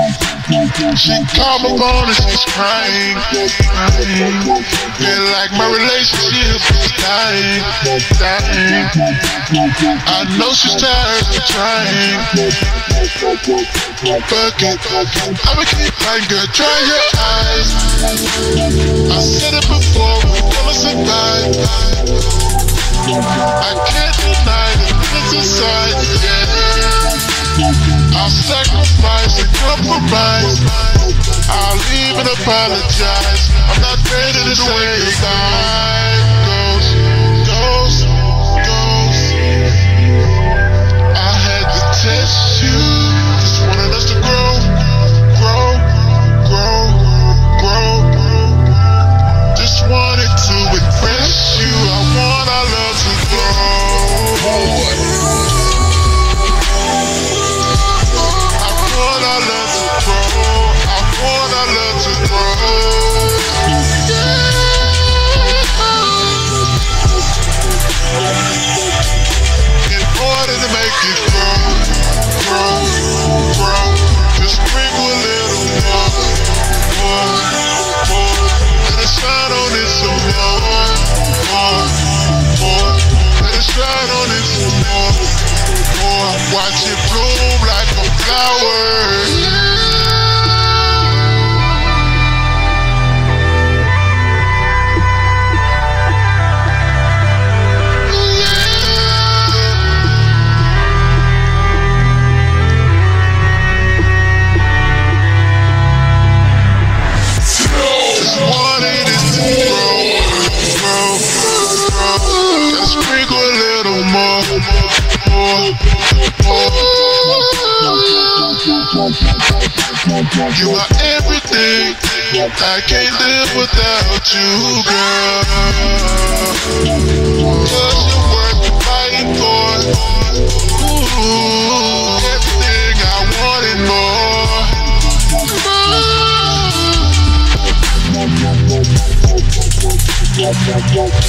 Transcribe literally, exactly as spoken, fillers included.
She called my phone and she's crying, crying. Feel like my relationship is dying, dying. I know she's tired of trying. Fuck it, I'ma keep fighting, girl, dry your eyes. I said it before, we're gonna survive. I can't deny the feelings inside, yeah. I'll sacrifice and compromise. I'll leave and apologize. I'm not ready to say goodbye. Ghost, ghost, ghost. I had to test you. Just wanted us to grow, grow, grow, grow. Just wanted to impress you. I want our love to grow. Watch it bloom like a flower. Just wanted it to grow, grow, grow. Just sprinkle a little more, more. You are everything. I can't live without you, girl. Cause you're worth fighting for. Ooh, everything I wanted more.